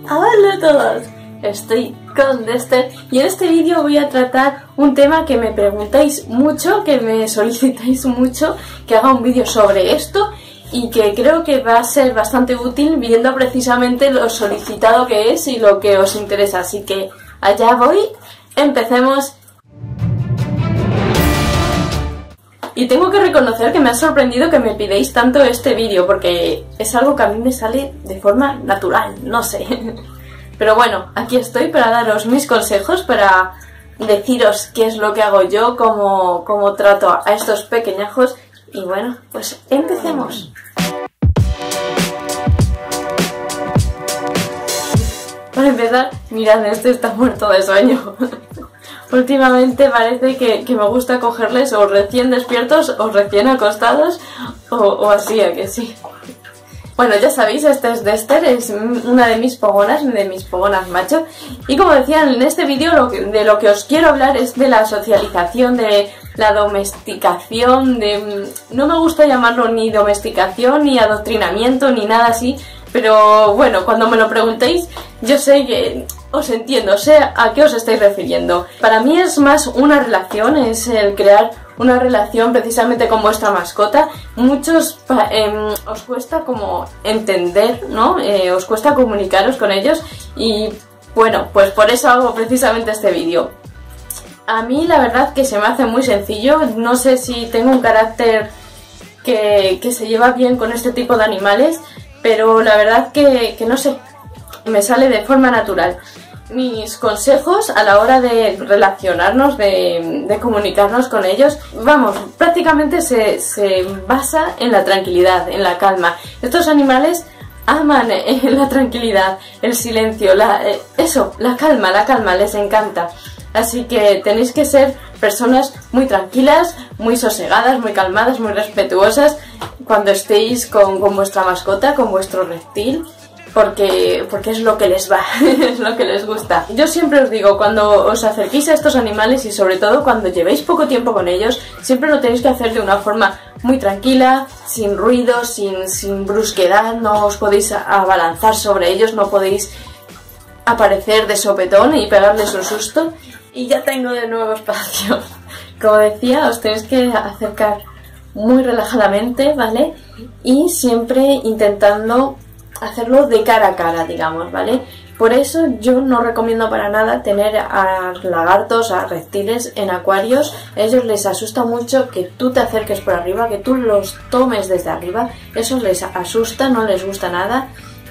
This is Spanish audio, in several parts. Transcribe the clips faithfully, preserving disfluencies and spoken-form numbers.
Hola a todos, estoy con Dexter y en este vídeo voy a tratar un tema que me preguntáis mucho, que me solicitáis mucho que haga un vídeo sobre esto y que creo que va a ser bastante útil viendo precisamente lo solicitado que es y lo que os interesa, así que allá voy, empecemos. Y tengo que reconocer que me ha sorprendido que me pidéis tanto este vídeo, porque es algo que a mí me sale de forma natural, no sé. Pero bueno, aquí estoy para daros mis consejos, para deciros qué es lo que hago yo, cómo, cómo trato a estos pequeñajos. Y bueno, pues empecemos. Para empezar, mirad, este está muerto de sueño. Últimamente parece que, que me gusta cogerles o recién despiertos o recién acostados o, o así, a que sí. Bueno, ya sabéis, este es Dexter, es una de mis pogonas, de mis pogonas macho. Y como decía en este vídeo, lo que, de lo que os quiero hablar es de la socialización, de la domesticación, de... No me gusta llamarlo ni domesticación, ni adoctrinamiento, ni nada así. Pero bueno, cuando me lo preguntéis, yo sé que os entiendo, sé a qué os estáis refiriendo. Para mí es más una relación, es el crear una relación precisamente con vuestra mascota. Muchos eh, os cuesta como entender, ¿no? Eh, os cuesta comunicaros con ellos y bueno, pues por eso hago precisamente este vídeo. A mí la verdad que se me hace muy sencillo, no sé si tengo un carácter que, que se lleva bien con este tipo de animales, pero la verdad que, que no sé, me sale de forma natural. Mis consejos a la hora de relacionarnos, de, de comunicarnos con ellos, vamos, prácticamente se, se basa en la tranquilidad, en la calma. Estos animales aman la tranquilidad, el silencio, la, eso, la calma, la calma, les encanta. Así que tenéis que ser personas muy tranquilas, muy sosegadas, muy calmadas, muy respetuosas cuando estéis con, con vuestra mascota, con vuestro reptil, porque, porque es lo que les va, es lo que les gusta. Yo siempre os digo, cuando os acerquéis a estos animales y sobre todo cuando llevéis poco tiempo con ellos, siempre lo tenéis que hacer de una forma muy tranquila, sin ruido, sin, sin brusquedad, no os podéis abalanzar sobre ellos, no podéis aparecer de sopetón y pegarles un susto. Y ya tengo de nuevo espacio. Como decía, os tenéis que acercar muy relajadamente, ¿vale? Y siempre intentando hacerlo de cara a cara, digamos, ¿vale? Por eso yo no recomiendo para nada tener a lagartos, a reptiles en acuarios. A ellos les asusta mucho que tú te acerques por arriba, que tú los tomes desde arriba. Eso les asusta, no les gusta nada.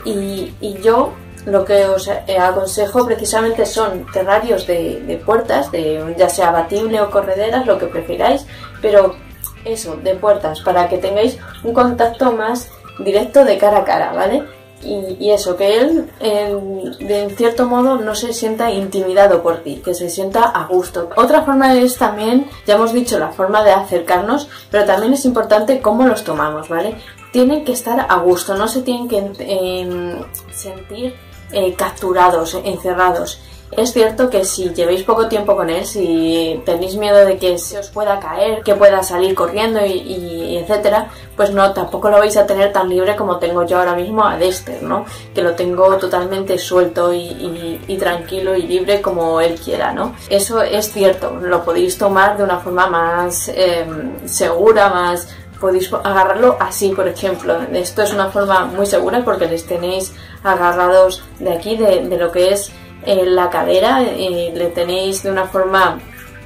Y, y yo... Lo que os aconsejo precisamente son terrarios de, de puertas, de, ya sea abatible o correderas, lo que prefiráis, pero eso, de puertas, para que tengáis un contacto más directo de cara a cara, ¿vale? Y, y eso, que él en, de en cierto modo no se sienta intimidado por ti, que se sienta a gusto. Otra forma es también, ya hemos dicho, la forma de acercarnos, pero también es importante cómo los tomamos, ¿vale? Tienen que estar a gusto, no se tienen que eh, sentir Eh, capturados, encerrados. Es cierto que si llevéis poco tiempo con él, si tenéis miedo de que se os pueda caer, que pueda salir corriendo y, y etcétera, pues no, tampoco lo vais a tener tan libre como tengo yo ahora mismo a Dexter, ¿no? Que lo tengo totalmente suelto y, y, y tranquilo y libre como él quiera, ¿no? Eso es cierto, lo podéis tomar de una forma más eh, segura, más... Podéis agarrarlo así, por ejemplo. Esto es una forma muy segura porque les tenéis agarrados de aquí, de, de lo que es eh, la cadera, y le tenéis de una forma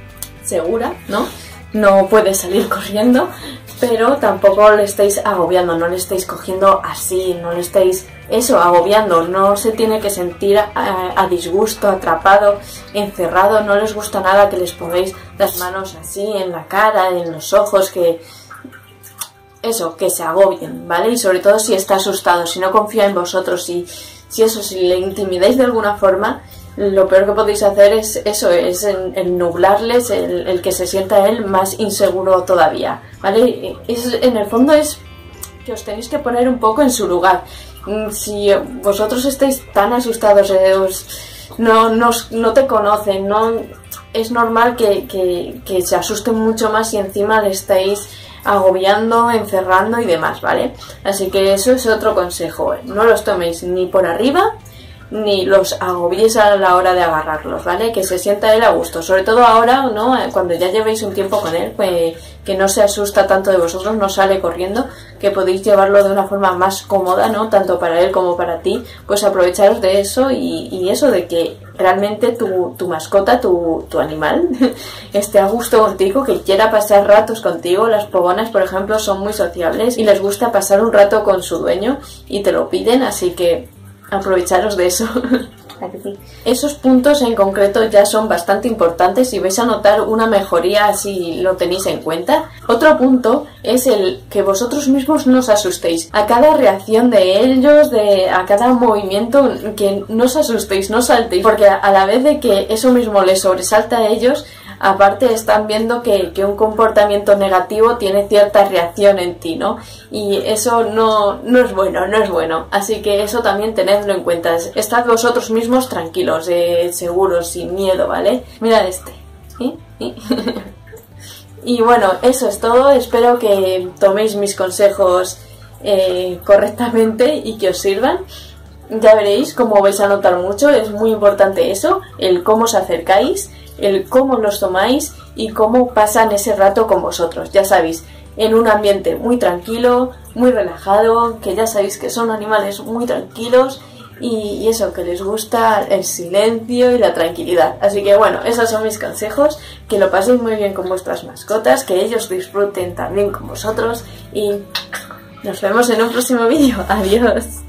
segura, ¿no? No puede salir corriendo, pero tampoco le estáis agobiando, no le estáis cogiendo así, no le estáis, eso, agobiando. No se tiene que sentir a, a disgusto, atrapado, encerrado. No les gusta nada que les pongáis las manos así en la cara, en los ojos, que... Eso, que se agobien, ¿vale? Y sobre todo si está asustado, si no confía en vosotros, si, si eso, si le intimidáis de alguna forma, lo peor que podéis hacer es eso, es el, el nublarles, el, el que se sienta él más inseguro todavía, ¿vale? Es, en el fondo es que os tenéis que poner un poco en su lugar. Si vosotros estáis tan asustados, eh, os, no, no, no te conocen, no, es normal que, que, que se asusten mucho más y encima le estáis agobiando, encerrando y demás, ¿vale? Así que eso es otro consejo, no los toméis ni por arriba ni los agobiéis a la hora de agarrarlos, ¿vale? Que se sienta él a gusto, sobre todo ahora, ¿no? Cuando ya llevéis un tiempo con él, pues, que no se asusta tanto de vosotros, no sale corriendo, que podéis llevarlo de una forma más cómoda, ¿no? Tanto para él como para ti, pues aprovecharos de eso y, y eso de que realmente tu, tu mascota, tu, tu animal, esté a gusto contigo, que quiera pasar ratos contigo. Las pogonas, por ejemplo, son muy sociables y les gusta pasar un rato con su dueño y te lo piden, así que aprovecharos de eso. Esos puntos en concreto ya son bastante importantes y vais a notar una mejoría si lo tenéis en cuenta. Otro punto es el que vosotros mismos no os asustéis. A cada reacción de ellos, de, a cada movimiento, que no os asustéis, no saltéis, porque a la vez de que eso mismo les sobresalta a ellos, aparte están viendo que, que un comportamiento negativo tiene cierta reacción en ti, ¿no? Y eso no, no es bueno, no es bueno. Así que eso también tenedlo en cuenta. Estad vosotros mismos tranquilos, eh, seguros, sin miedo, ¿vale? Mirad este. ¿Sí? ¿Sí? Y bueno, eso es todo. Espero que toméis mis consejos eh, correctamente y que os sirvan. Ya veréis cómo vais a notar mucho. Es muy importante eso, el cómo os acercáis, el cómo los tomáis y cómo pasan ese rato con vosotros. Ya sabéis, en un ambiente muy tranquilo, muy relajado, que ya sabéis que son animales muy tranquilos y, y eso, que les gusta el silencio y la tranquilidad. Así que bueno, esos son mis consejos, que lo paséis muy bien con vuestras mascotas, que ellos disfruten también con vosotros y nos vemos en un próximo vídeo. Adiós.